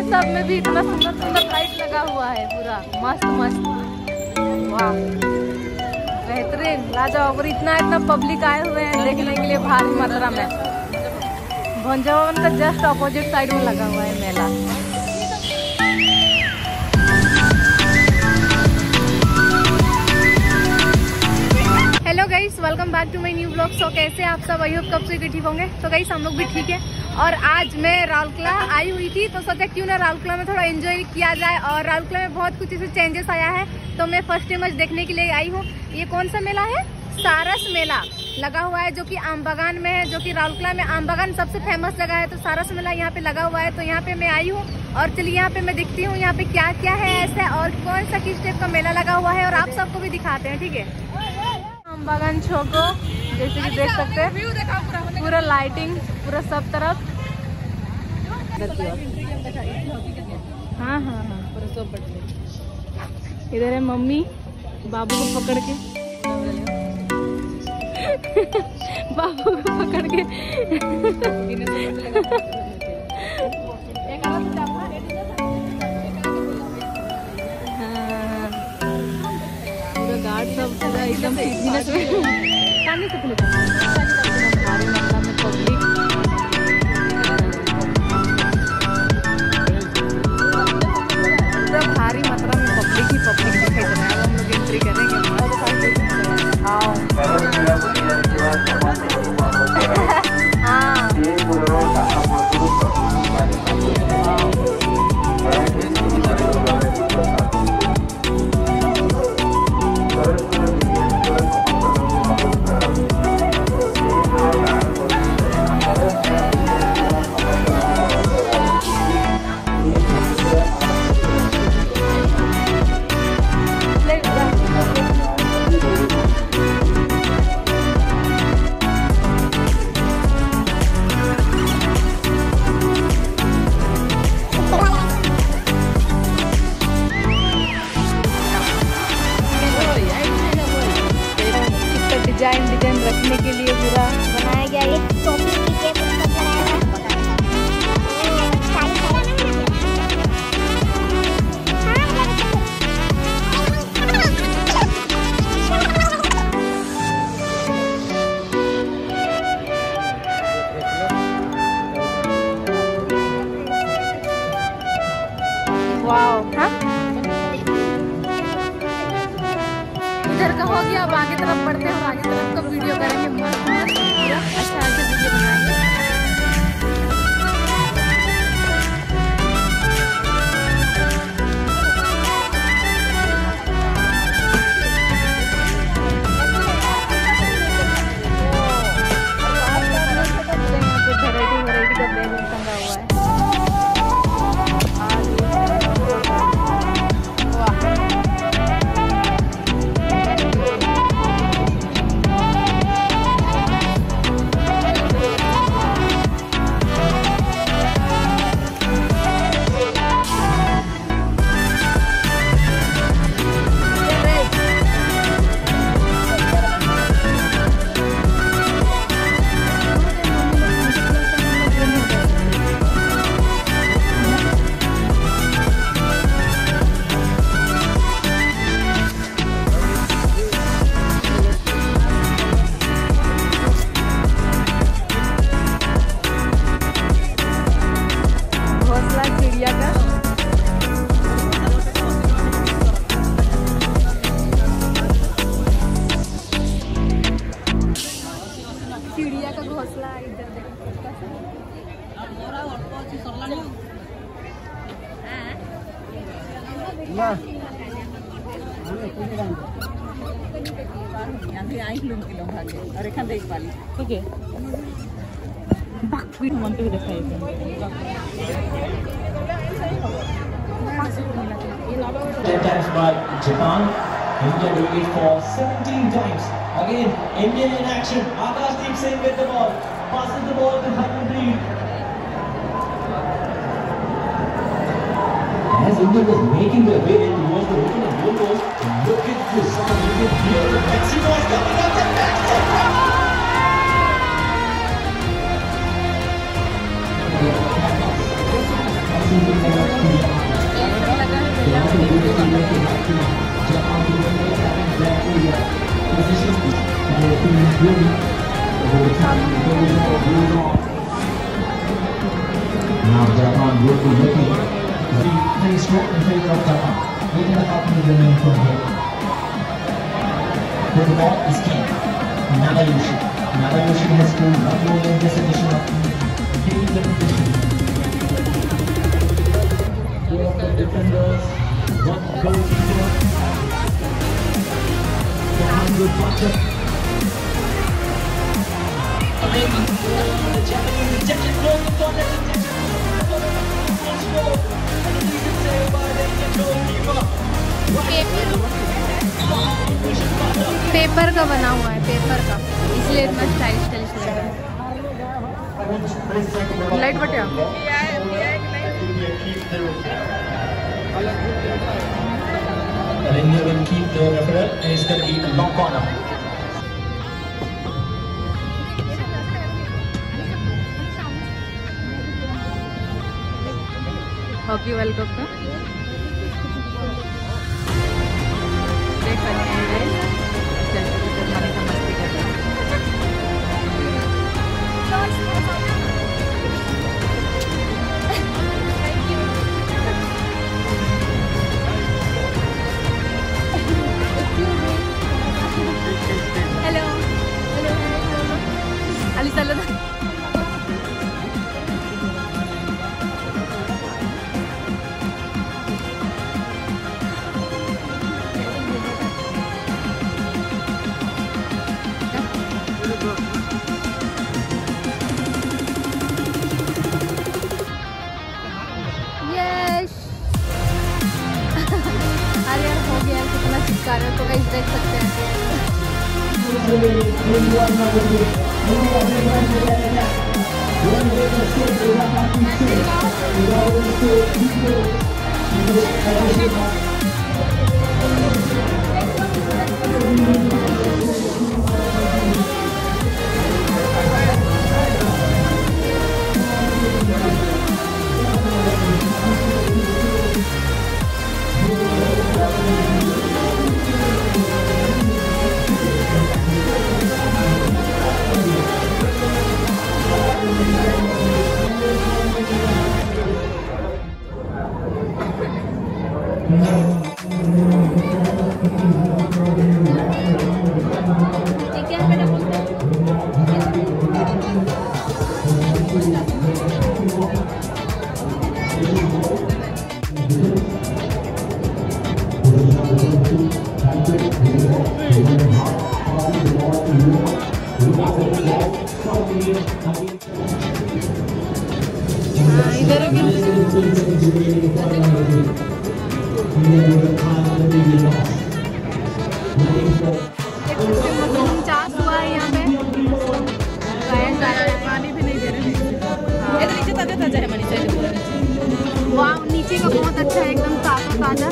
सब में भी इतना सुंदर सुंदर लाइट लगा हुआ है, पूरा मस्त मस्त, वाह बेहतरीन लाजवाब। और इतना पब्लिक आए हुए हैं देखने के लिए भारी मात्रा में। भंजावन का जस्ट ऑपोजिट साइड में लगा हुआ है मेला। Hello guys, welcome back to my new blog. So कैसे आप सब? आई होप कब से ठीक होंगे। तो गाइस हम लोग भी ठीक है। और आज मैं राउरकेला आई हुई थी तो सोचा क्यों ना राउरकेला में थोड़ा एंजॉय किया जाए। और राउरकेला में बहुत कुछ ऐसे चेंजेस आया है तो मैं फर्स्ट टाइम आज देखने के लिए आई हूँ। ये कौन सा मेला है? सारस मेला लगा हुआ है जो कि आमबागान में है, जो कि राउरकेला में आमबागान सबसे फेमस जगह है। तो सारस मेला यहाँ पे लगा हुआ है, तो यहाँ पे मैं आई हूँ। और चलिए यहाँ पे मैं दिखती हूँ यहाँ पे क्या क्या है ऐसे और कौन सा किस टाइप का मेला लगा हुआ है, और आप सबको भी दिखाते हैं, ठीक है। आमबागान छोको जैसे कि देख सकते हैं, पूरा लाइटिंग पूरा सब तरफ। हाँ हाँ हाँ, पूरा सब। इधर है मम्मी बाबू को पकड़ के बाबू को पकड़ के पूरा गार्ड सब एकदम फिटनेस में पानी से खुले भारी मात्रा में पब्लिक। पूरा भारी मात्रा में पब्लिक ही पब्लिक दिखाई दे रहा है। हम लोग एंट्री करेंगे। डिजाइन रखने के लिए पूरा बनाया गया है। वाओ, हाँ इधर का हो गया। अब आगे तरफ बढ़ते हैं और आगे तरफ का वीडियो करेंगे। पूरा अच्छा से वीडियो बनाएंगे। वैरायटी का बैग टंगा हुआ है। चिड़िया का घोंसला इधर Japan, India doing it for 17 times. Again, India in action. Akashdeep Singh with the ball. Passes the ball to Harmanpreet. As India was making their way towards the opening goal post, look at this. You can hear the Mexico is coming up and back. Thank you. Now Japan will be looking very strong in favor of Japan. We're going to help me remain from here. The ball is key. Nagayoshi. Nagayoshi has scored one goal in this edition of the competition. Two of the defenders, one goalkeeper. Japan will punch it. The Japanese rejected goal in front of the paper का बना हुआ है, paper का, इसलिए इतना stylish लग रहा है। लाइट बटिया India will keep the referee and it's going to be a long corner. Hockey world cup का देख सकते हैं मस्ती कर रहे हैं। हेलो अली चलो कारण तो गाइस देख सकते हैं। चास हुआ है यहाँ पे, गायन गा रहे हैं, पानी भी नहीं दे रहे हैं। नीचे ताजा ताजा है मनीषा, वाह नीचे का बहुत अच्छा है, एकदम ताजा ताजा।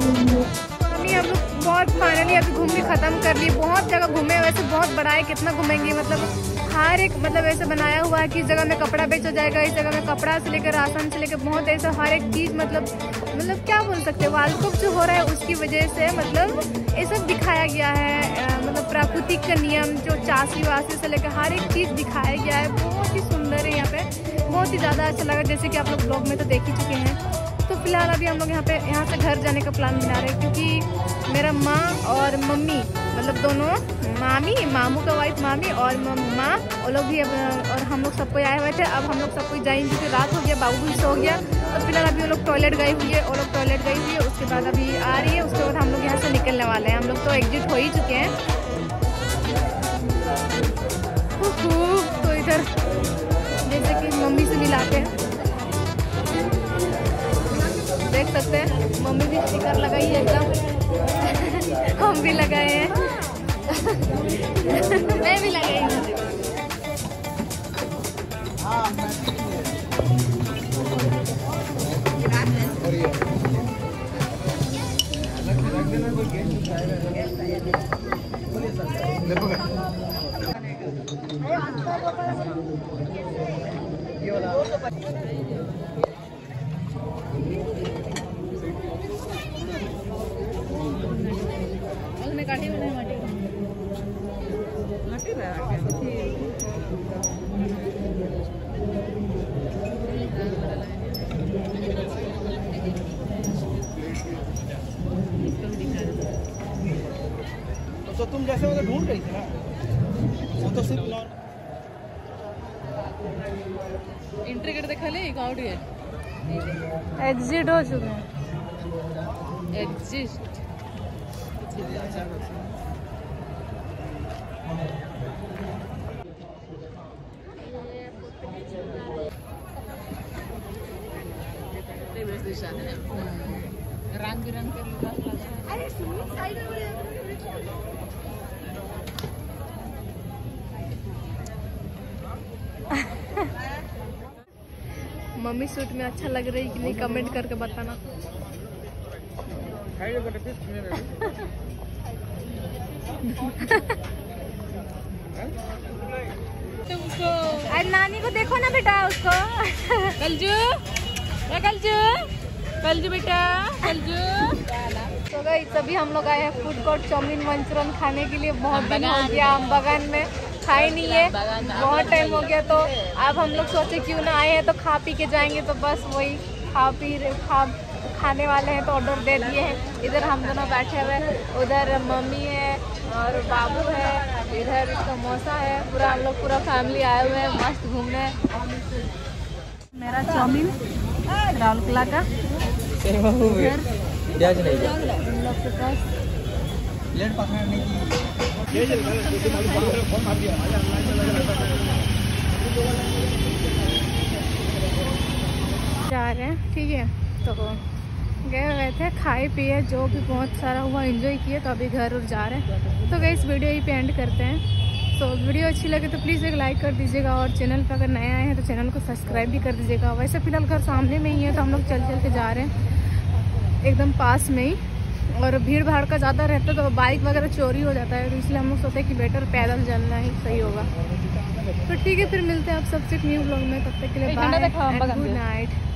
हम लोग बहुत फाइनली अभी घूमने खत्म कर लिए, बहुत जगह घूमे, वैसे बहुत बड़ा है, कितना घूमेंगे, मतलब हर एक मतलब ऐसे बनाया हुआ है कि इस जगह में कपड़ा बेचा जाएगा, इस जगह में कपड़ा से लेकर राशन से लेकर बहुत ऐसा हर एक चीज़, मतलब क्या बोल सकते हैं, वर्ल्ड कप जो हो रहा है उसकी वजह से मतलब ये सब दिखाया गया है। मतलब प्राकृतिक का नियम जो चासी वासी से लेकर हर एक चीज़ दिखाया गया है, बहुत ही सुंदर है यहाँ पे, बहुत ही ज़्यादा अच्छा लगा, जैसे कि आप लोग ब्लॉग में तो देख ही चुके हैं। तो फिलहाल अभी हम लोग यहाँ से घर जाने का प्लान बना रहे हैं, क्योंकि मेरा माँ और मम्मी मतलब दोनों, मामी मामू का वाइफ मामी और माँ वो लोग भी और हम लोग सबको आए हुए थे। अब हम लोग सबको जाएंगे क्योंकि रात हो गया, बाबू भी सो गया। तो फिलहाल अभी वो लोग टॉयलेट गए हुए, वो लोग टॉयलेट गई हुई है, उसके बाद अभी आ रही है, उसके बाद हम लोग यहाँ से निकलने वाले हैं। हम लोग तो एग्जिट हो ही चुके हैं। तो इधर जैसे कि मम्मी से मिलाते हैं, देख सकते हैं मम्मी भी स्टिकर लगाई है एकदम, हम भी लगाए हैं, मैं भी लगाई हूँ। तुम जैसे वो ढूंढ रही थी ना, वो तो सिर्फ एंट्री गेट देखा ले आउट गेट एग्जिट हो चुके हैं। एग्जिस्ट रंग बिरंग के मम्मी सूट में अच्छा लग रही कि नहीं कमेंट करके बताना। तुमको अरे नानी को देखो ना बेटा उसको। कलजू बेटा कलजू। तो गाइस अभी हम लोग आए हैं फूड कोर्ट चाउमीन मंचूरियन खाने के लिए। बहुत दिन हो गया हम बगान में खाए नहीं है, बहुत टाइम हो गया। तो अब हम लोग सोचे क्यों ना आए हैं तो खा पी के जाएंगे। तो बस वही खाने वाले हैं तो ऑर्डर दे दिए हैं। इधर हम दोनों बैठे हुए हैं, उधर मम्मी है और बाबू है, इधर इसका मौसा है। पूरा हम लोग पूरा फैमिली आए हुए हैं मस्त घूमने। मेरा चाउमीन राउरकेला का प्याज नहीं हम लोग के पास प्लेट पकड़ने की जा रहे हैं। ठीक है, तो गए हुए थे, खाए पिए जो भी बहुत सारा हुआ, एंजॉय किए। तो अभी घर और जा रहे हैं। तो गए इस वीडियो ही पे एंड करते हैं। तो वीडियो अच्छी लगे तो प्लीज़ एक लाइक कर दीजिएगा और चैनल पर अगर नए आए हैं तो चैनल को सब्सक्राइब भी कर दीजिएगा। वैसे फिलहाल घर सामने में ही है तो हम लोग चल के जा रहे हैं एकदम पास में ही। और भीड़ भाड़ का ज़्यादा रहता है तो बाइक वगैरह चोरी हो जाता है, तो इसलिए हम लोग सोचते हैं कि बेटर पैदल चलना ही सही होगा। तो ठीक है, फिर मिलते हैं आप सबसे न्यू ब्लॉग में। तब तक के लिए बाय, गुड नाइट।